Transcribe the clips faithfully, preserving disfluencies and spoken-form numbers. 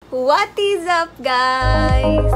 What is up, guys?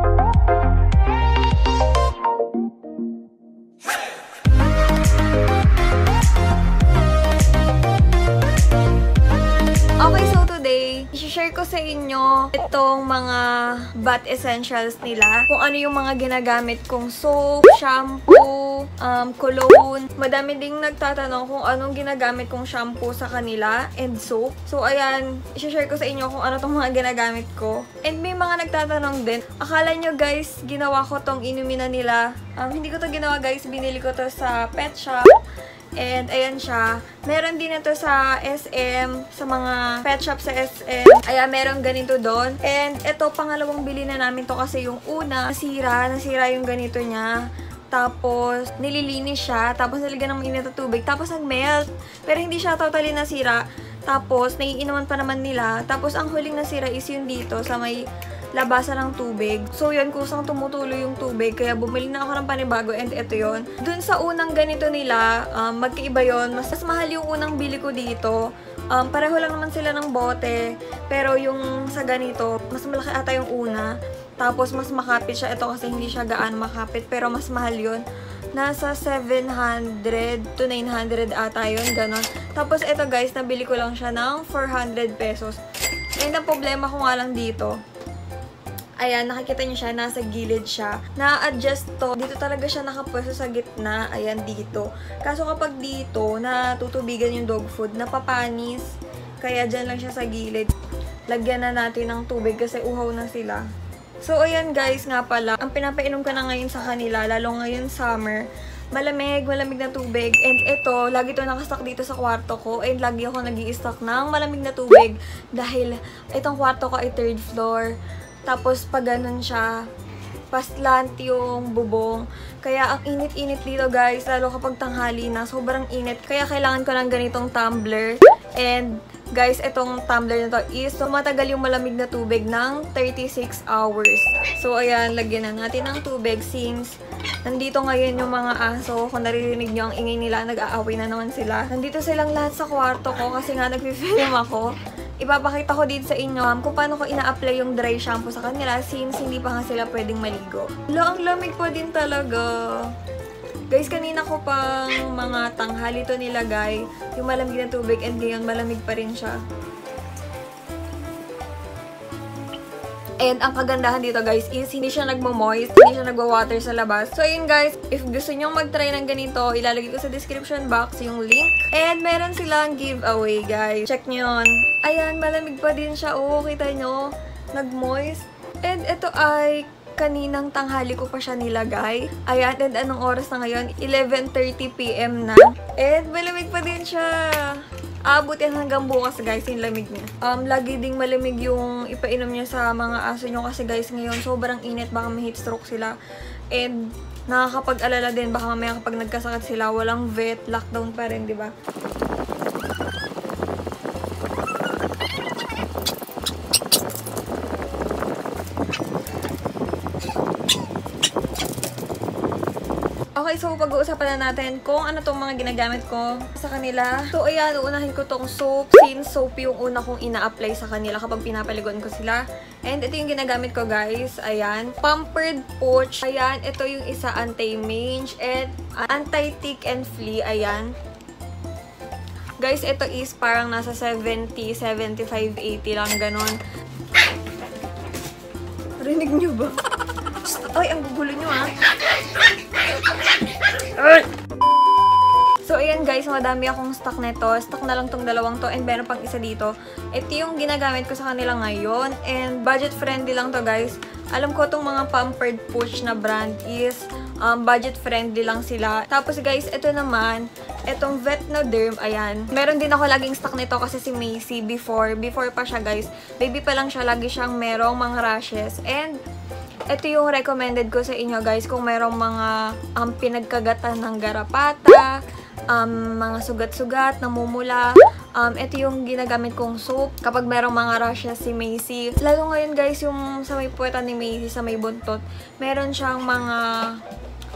Okay, so today, i-share ko sa inyo itong mga bath essentials nila. Kung ano yung mga ginagamit kong soap, shampoo, um, cologne. Madami ding nagtatanong kung anong ginagamit kong shampoo sa kanila and soap. So, ayan, i-share ko sa inyo kung ano tong mga ginagamit ko. And may mga nagtatanong din, akala nyo guys, ginawa ko tong inumin na nila. Um, hindi ko to ginawa guys, binili ko to sa pet shop. And, ayan siya. Meron din ito sa S M, sa mga pet shop sa S M. Ayan, meron ganito doon. And, ito, pangalawang bili na namin to kasi yung una, nasira, nasira yung ganito niya. Tapos, nililinis siya. Tapos, nilagyan ng mainit na tubig. Tapos, nag-melt. Pero, hindi siya totally nasira. Tapos, naiinuman pa naman nila. Tapos, ang huling nasira is yung dito sa may labasan ng tubig. So, yun, kusang tumutuloy yung tubig. Kaya, bumili na ako ng panibago and ito yun. Dun sa unang ganito nila, um, magkaiba yun. Mas, mas mahal yung unang bili ko dito. Um, pareho lang naman sila ng bote. Pero, yung sa ganito, mas malaki ata yung una. Tapos, mas makapit siya. Ito kasi hindi siya gaano makapit. Pero, mas mahal yun. Nasa seven hundred to nine hundred ata yun. Ganon. Tapos, ito guys, nabili ko lang siya ng four hundred pesos. And, ang problema ko nga lang dito, ayan, nakikita niyo siya, nasa gilid siya. Na-adjust to. Dito talaga siya nakapwesto sa gitna. Ayan, dito. Kaso kapag dito, natutubigan yung dog food, napapanis. Kaya dyan lang siya sa gilid. Lagyan na natin ng tubig kasi uhaw na sila. So, ayan guys, nga pala. Ang pinapainom ko na ngayon sa kanila, lalo ngayon summer, malamig, malamig na tubig. And ito, lagi ito nakastock dito sa kwarto ko. And lagi ako nag-i-stock ng malamig na tubig. Dahil itong kwarto ko ay third floor. Tapos, pag ganun siya, paslant yung bubong. Kaya, ang init-init dito, guys. Lalo kapag tanghali na, sobrang init. Kaya, kailangan ko ng ganitong tumbler. And, guys, itong tumbler na to is tumatagal yung malamig na tubig ng thirty-six hours. So, ayan, lagyan na natin ng tubig since nandito ngayon yung mga aso. Kung naririnig nyo ang ingay nila, nag-aaway na naman sila. Nandito silang lahat sa kwarto ko kasi nga nag-film ako. Ipapakita ko dito sa inyo um, kung paano ko ina-apply yung dry shampoo sa kanila since hindi pa nga sila pwedeng maligo. Lo, ang lamig po din talaga. Guys, kanina ko pang mga tanghali to nilagay yung malamig na tubig and ngayon malamig pa rin siya. And ang kagandahan dito guys is hindi siya nagmo-moist, hindi siya nagwa-water sa labas. So ayun guys, if gusto nyong mag-try ng ganito, ilalagay ko sa description box yung link. And meron silang giveaway guys. Check nyo yun. Ayan, malamig pa din siya. Oo, kita nyo. Nag-moist. And ito ay kaninang tanghali ko pa siya nilagay. Ayan, and anong oras na ngayon? eleven thirty p m na. And malamig pa din siya. Abot yan hanggang bukas guys, yung lamig niya. Um, lagi ding malamig yung ipainom niya sa mga aso nyo kasi guys ngayon sobrang init, baka may heat stroke sila. And nakakapag-alala din, baka mamaya kapag nagkasakit sila, walang vet, lockdown pa rin, di ba? Okay, so pag-uusapan na natin kung ano tong mga ginagamit ko sa kanila. So, ayan, uunahin ko tong soap. Since soap yung una kong ina-apply sa kanila kapag pinapaliguan ko sila. And ito yung ginagamit ko, guys. Ayan. Pampered Pooch. Ayan, ito yung isa anti-mange and anti-tick and flea. Ayan. Guys, ito is parang nasa seventy, seventy-five, eighty lang, ganon. Rinig nyo ba? Ay, ang gugulo nyo, ah. So, ayan guys, madami akong stock nito. Stock na lang tong dalawang to and meron pang isa dito. Ito yung ginagamit ko sa kanila ngayon. And budget friendly lang to guys. Alam ko tong mga Pampered Pooch na brand is um, budget friendly lang sila. Tapos guys, ito naman, itong Vetnoderm, ayan. Meron din ako laging stock nito kasi si Macy before. Before pa siya guys. Baby pa lang siya, lagi siyang merong mga rashes. And ito yung recommended ko sa inyo guys kung merong mga um, pinagkagatan ng garapata, um, mga sugat-sugat, namumula. Um, ito yung ginagamit kong soap kapag merong mga rashes si Macy. Lalo ngayon guys, yung sa may puweta ni Macy, sa may buntot, meron siyang mga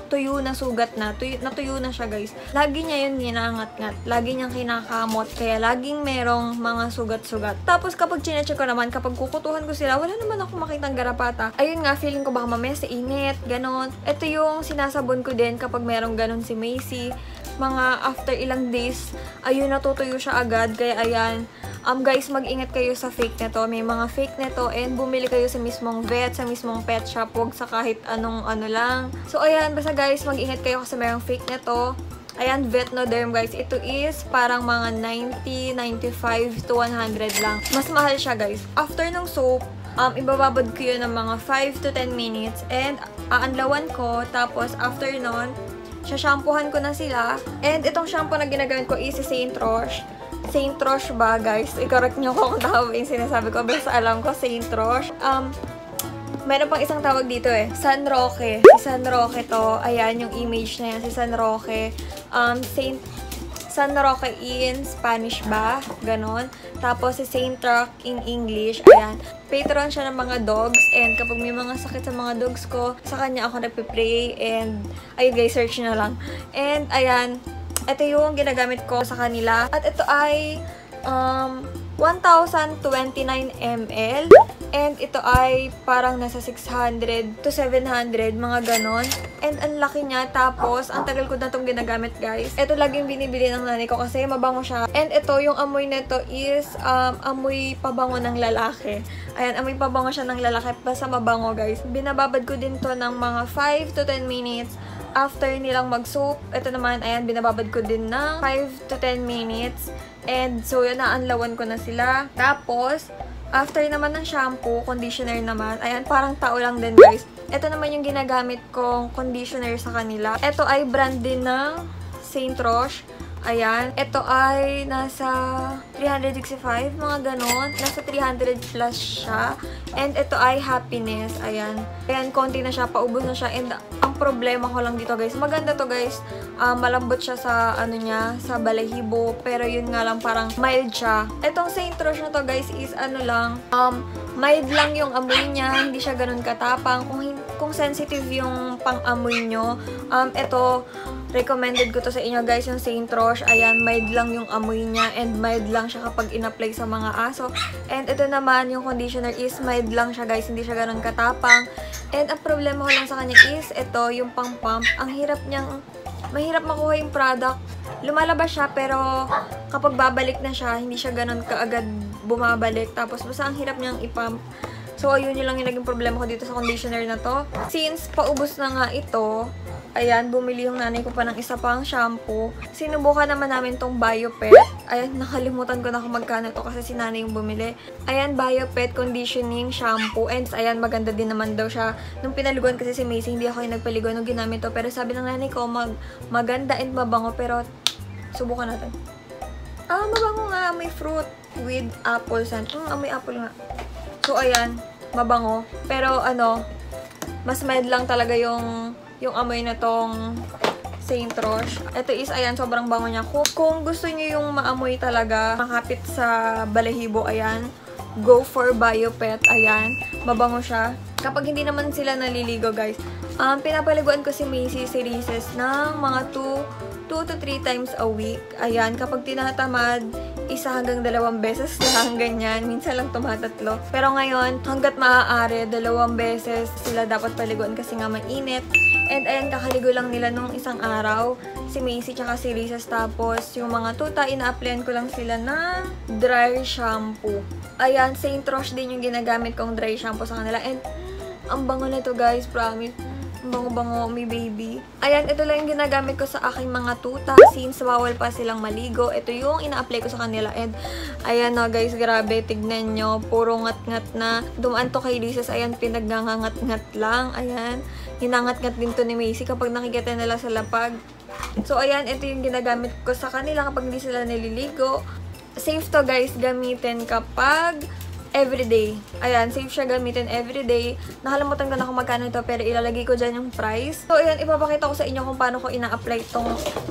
tuyo na sugat na. Tuyo, natuyo na siya, guys. Lagi niya yun ginangat-ngat. Lagi niyang kinakamot. Kaya laging merong mga sugat-sugat. Tapos kapag chinecheck ko naman, kapag kukutuhan ko sila, wala naman ako makitang garapata. Ayun nga, feeling ko baka mamaya sa init, ganon. Ito yung sinasabon ko din kapag merong ganon si Macy. Mga after ilang days, ayun, natutuyo siya agad. Kaya ayan, um, guys, mag-ingat kayo sa fake nito. May mga fake nito and bumili kayo sa mismong vet, sa mismong pet shop, huwag sa kahit anong ano lang. So ayan, basta guys, mag-ingat kayo kasi merong fake nito. Ayan, Vetnoderm, guys. Ito is parang mga ninety, ninety-five to one hundred lang. Mas mahal siya, guys. After ng soap, um, ibababad ko yun ng mga five to ten minutes and aanlawan ko. Tapos after nun, shampoohan ko na sila. And itong shampoo na ginagamit ko is si Saint Roche. Saint Roche ba, guys? I-correct nyo ko kung tama yung sinasabi ko. Basta alam ko, Saint Roche. Um, meron pang isang tawag dito eh. San Roque. Si San Roque to. Ayan, yung image na yan. Si San Roque. Um, Saint San Roque in Spanish ba? Ganon. Tapos si Saint Roque in English. Ayan. Patron siya ng mga dogs. And kapag may mga sakit sa mga dogs ko, sa kanya ako nagpipray. And, ayun guys, search na lang. And, ayan. Ito yung ginagamit ko sa kanila. At ito ay um, one thousand twenty-nine milliliters. And ito ay parang nasa six hundred to seven hundred, mga ganon. And ang laki niya. Tapos, ang tagal ko na itong ginagamit, guys. Ito laging binibili ng nanay ko kasi mabango siya. And ito, yung amoy nito is um, amoy pabango ng lalaki. Ayan, amoy pabango siya ng lalaki. Basta mabango, guys. Binababad ko din to ng mga five to ten minutes. After nilang mag-soap, ito naman, ayan, binababad ko din ng five to ten minutes. And so, yun, naanlawan ko na sila. Tapos, after naman ng shampoo, conditioner naman, ayan, parang tao lang din, guys. Ito naman yung ginagamit kong conditioner sa kanila. Ito ay brand din ng Saint Roche. Ayan. Ito ay nasa three sixty-five, mga ganon. Nasa three hundred plus siya. And ito ay Happiness. Ayan. Ayan, konti na siya. Paubos na siya. And ang problema ko lang dito, guys. Maganda to, guys. Um, malambot siya sa, ano niya, sa balahibo. Pero yun nga lang, parang mild siya. Itong Saint Roche na to, guys, is ano lang, um, mild lang yung amoy niya. Hindi siya ganun katapang. Kung, kung sensitive yung pang-amoy nyo, um, ito, recommended ko to sa inyo, guys, yung Saint Roche. Ayan, mild lang yung amoy niya and mild lang siya kapag in-apply sa mga aso. And ito naman, yung conditioner is mild lang siya, guys. Hindi siya ganun katapang. And ang problema ko lang sa kanya is ito, yung pang-pump. Ang hirap niyang, mahirap makuha yung product. Lumalabas siya, pero kapag babalik na siya, hindi siya ganun kaagad bumabalik. Tapos, basta ang hirap niyang ipump. So, ayun yun lang yung naging problema ko dito sa conditioner na to. Since paubos na nga ito, ayan, bumili yung nanay ko pa ng isa pang shampoo. Sinubukan naman namin tong Biopet. Ayan, nakalimutan ko na kung magkano to kasi si nanay yung bumili. Ayan, Biopet Conditioning Shampoo. And ayan, maganda din naman daw siya. Nung pinaliguan kasi si Macy, hindi ako yung nagpaliguan nung ginamit to. Pero sabi ng nanay ko, mag maganda and mabango. Pero, subukan natin. Ah, mabango nga. May fruit with apple scent. Hmm, ah, may apple nga. So, ayan, mabango. Pero, ano, mas mild lang talaga yung yung amoy na tong Saint Roche. Ito is, ayan, sobrang bango niya. Kung, kung gusto niyo yung maamoy talaga, makapit sa balahibo, ayan, go for Biopet. Ayan, mabango siya. Kapag hindi naman sila naliligo, guys, um, pinapaliguan ko si Macy si Reese's ng mga two to three times a week. Ayan, kapag tinatamad, isa hanggang dalawang beses lang, ganyan. Minsan lang tumatatlo. Pero ngayon, hanggat maaari, dalawang beses sila dapat paliguan kasi nga mainit. And ayan, kakaligo lang nila nung isang araw. Si Macy tsaka si Reese's. Tapos, yung mga tuta, ina-applyan ko lang sila ng dry shampoo. Ayan, Saint Roche din yung ginagamit kong dry shampoo sa kanila. And, ang bango na to, guys, promise. Bango-bango, may baby. Ayan, ito lang yung ginagamit ko sa aking mga tuta since bawal pa silang maligo. Ito yung ina-apply ko sa kanila. And, ayan na, guys, grabe, tignan nyo. Puro ngat-ngat na. Dumaan to kay Reese's. Ayan, pinagngangat-ngat lang. Ayan, hinangat-ngat din to ni Macy kapag nakikita nila sa lapag. So, ayan, ito yung ginagamit ko sa kanila kapag hindi sila nililigo. Safe to, guys, gamitin kapag everyday. Ayan, safe siya gamitin everyday. Nakalimutan ko na kung magkano ito, pero ilalagay ko dyan yung price. So, ayan, ipapakita ko sa inyo kung paano ko ina-apply itong...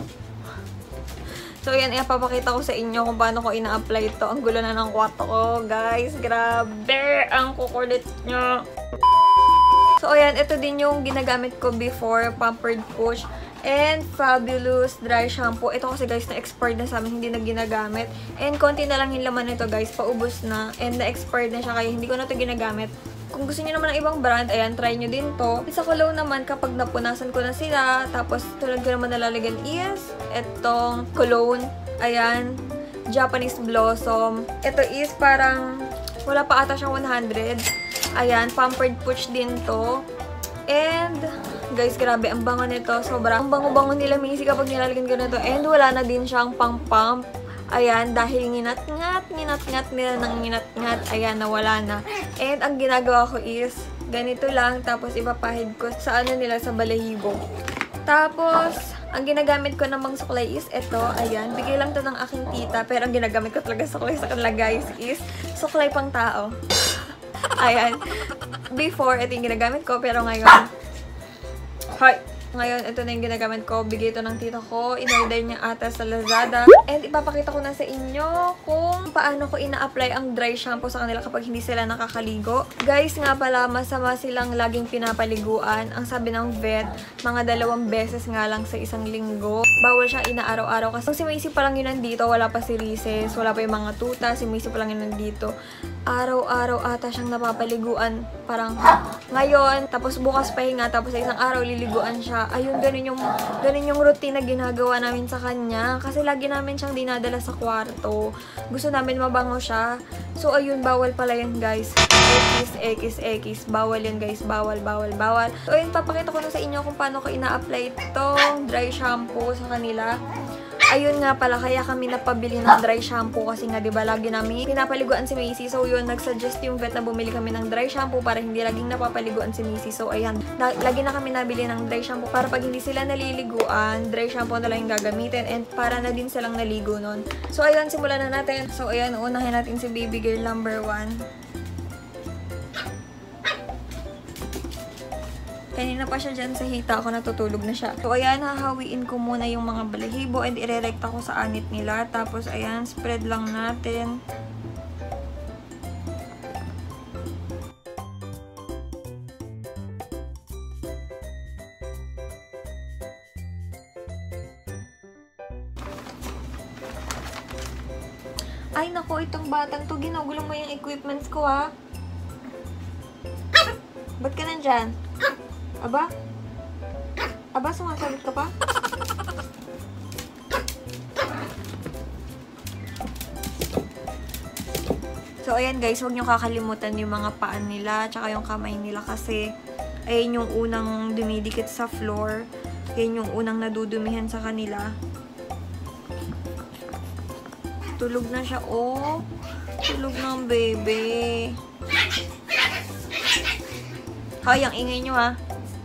So, ayan, ipapakita ko sa inyo kung paano ko ina-apply ito. Ang gulo na ng kwarto ko, guys. Grabe! Ang kukulit nyo. So, ayan, ito din yung ginagamit ko before, Pampered Push. And Fabulous Dry Shampoo. Ito kasi guys, na-expired na sa amin, hindi na ginagamit. And konti na lang yung laman nito guys, paubos na. And na-expired na siya, kaya hindi ko na ito ginagamit. Kung gusto niyo naman ng ibang brand, ayan, try nyo din to. Sa cologne naman, kapag napunasan ko na sila, tapos tulad ko naman nalalagyan is, itong cologne, ayan, Japanese Blossom. Ito is parang, wala pa ata siyang one hundred. Ayan, Pampered Push din to. And, guys, grabe, ang bango nito. Sobrang bango-bango nila, Macy, kapag nilalagyan ko na to. And, wala na din siyang pang-pump. Ayan, dahil nginat-ngat, nginat-ngat nila ng nginat-ngat. Ayan, nawala na. And, ang ginagawa ko is, ganito lang. Tapos, ipapahid ko sa ano nila, sa balahibo. Tapos, ang ginagamit ko namang suklay is ito. Ayan, bigay lang to ng aking tita. Pero, ang ginagamit ko talaga suklay sa kanila, guys, is suklay pang tao. Ayan. Before, ito yung ginagamit ko. Pero ngayon, hi! Ngayon, ito na yung ginagamit ko. Bigay ito ng tito ko. In-order niya ata sa Lazada. And ipapakita ko na sa inyo kung paano ko ina-apply ang dry shampoo sa kanila kapag hindi sila nakakaligo. Guys, nga pala, masama silang laging pinapaliguan. Ang sabi ng vet, mga dalawang beses nga lang sa isang linggo. Bawal siyang ina-araw-araw. Kasi si Macy pa lang yun nandito. Wala pa si Reeses. Wala pa yung mga tuta. Si Macy pa lang yun nandito. Araw-araw ata siyang napapaliguan. Parang ngayon, tapos bukas pahinga, tapos sa isang araw liliguan siya. Ayun, ganun yung, ganun yung routine na ginagawa namin sa kanya. Kasi lagi namin siyang dinadala sa kwarto. Gusto namin mabango siya. So, ayun, bawal pala yan, guys. Ekis, ekis, ekis. Bawal yan, guys. Bawal, bawal, bawal. So, ayun, papakita ko na sa inyo kung paano ko ina-apply itong dry shampoo sa kanila. Ayun nga pala, kaya kami napabili ng dry shampoo kasi nga, diba, lagi namin pinapaliguan si Macy. So, yun, nagsuggest yung vet na bumili kami ng dry shampoo para hindi laging napapaliguan si Macy. So, ayan, na, lagi na kami nabili ng dry shampoo para pag hindi sila naliliguan, dry shampoo na lang yung gagamitin and para na din silang naligo nun. So, ayun, simulan na natin. So, ayan, unahin natin si baby girl number one. Kanina pa siya dyan sa hita ako, natutulog na siya. So, ayan, hahawiin ko muna yung mga balahibo and irerekta ko sa anit nila. Tapos, ayan, spread lang natin. Ay, nako, itong batang to, ginugulo mo yung equipments ko, ha? Ba't ka nandyan? Aba? Aba, sumasagot ka pa? So, ayan guys, huwag nyo kakalimutan yung mga paan nila, tsaka yung kamay nila kasi ayan yung unang dumidikit sa floor. Ayan yung unang nadudumihan sa kanila. Tulog na siya, oh. Tulog ng baby. Hoy, ang ingay nyo, ha.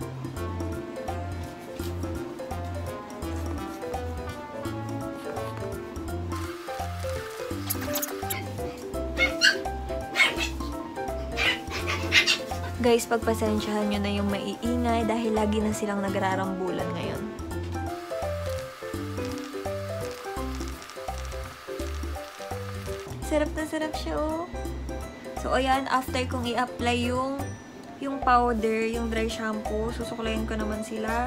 Guys, pagpasensyahan nyo na yung maiingay dahil lagi na silang nagrarambulan ngayon. Sarap na sarap siya, oh. So, ayan, after kong i-apply yung yung powder, yung dry shampoo, susuklayin ko naman sila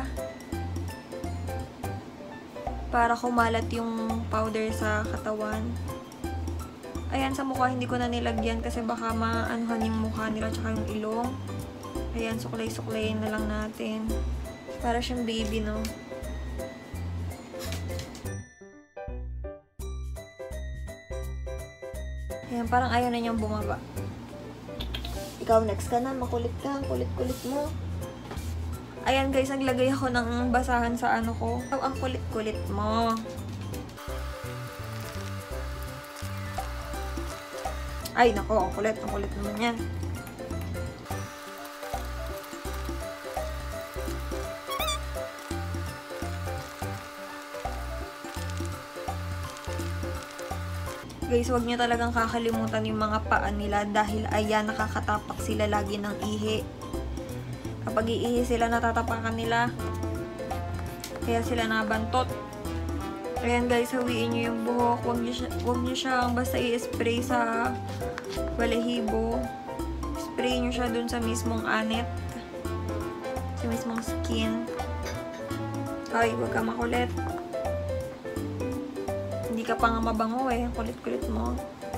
para kumalat yung powder sa katawan. Ayan, sa mukha hindi ko na nilagyan kasi baka maanuhan yung mukha nila tsaka yung ilong. Ayan, suklay-suklayin na lang natin. Para siyang baby, no? Ayan, parang ayaw na niyang bumaba. Ikaw, next ka na. Makulit ka. Kulit-kulit mo. Ayan, guys, naglagay ako ng basahan sa ano ko. Oh, ang kulit-kulit mo. Ay, nako, ang kulit. Ang kulit naman yan. Guys, huwag niyo talagang kakalimutan yung mga paan nila dahil ayan, nakakatapak sila lagi ng ihi. Kapag iihi sila, natatapakan nila. Kaya sila nabantot. Ayan guys, hawiin nyo yung buhok. Huwag nyo, siya, huwag nyo siyang basta i-spray sa balahibo. Spray nyo siya dun sa mismong anit. Sa mismong skin. Ay, huwag ka makulit. Hindi ka pa nga mabango eh. Kulit-kulit mo.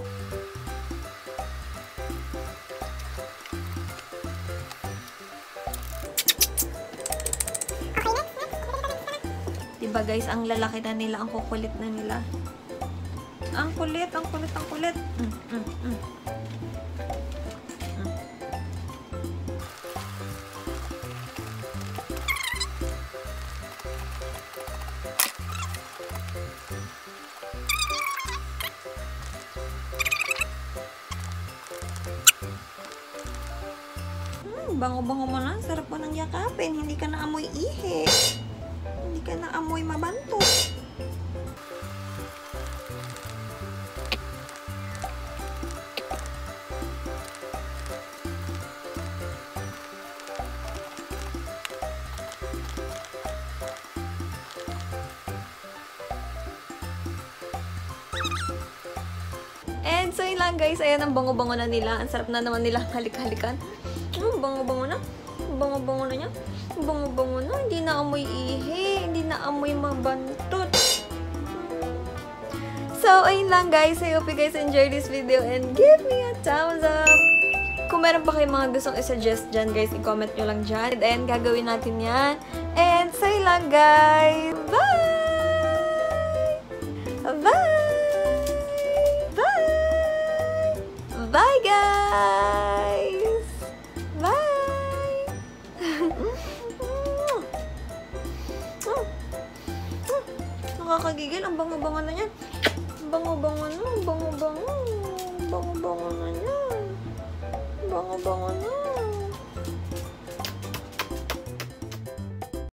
Diba guys, ang lalaki na nila, ang kukulit na nila. Ang kulit, ang kulit, ang kulit. Mm, mm, mm. Bango-bango mo na. Sarap mo nang yakapin. Hindi ka na amoy ihi. Hindi ka na amoy mabanto. And so yun lang guys. Ayan ang bango-bango na nila. Ang sarap na naman nila halik-halikan. Oh, bango-bango na. Bango-bango na niya. Bango-bango na. Hindi na amoy ihi. Hindi na amoy mabantot. So, ayun lang guys. I hope you guys enjoyed this video and give me a thumbs up. Kung meron pa kayong mga gustong i-suggest dyan guys, i-comment nyo lang dyan. And gagawin natin yan. And so, yun lang guys. Bye! Bye! Bye! Bye guys! Bye! Nakakagigil. Ang bango-bango na yan. Bango-bango na. Bango-bango. Bango-bango na yan. Bango-bango na.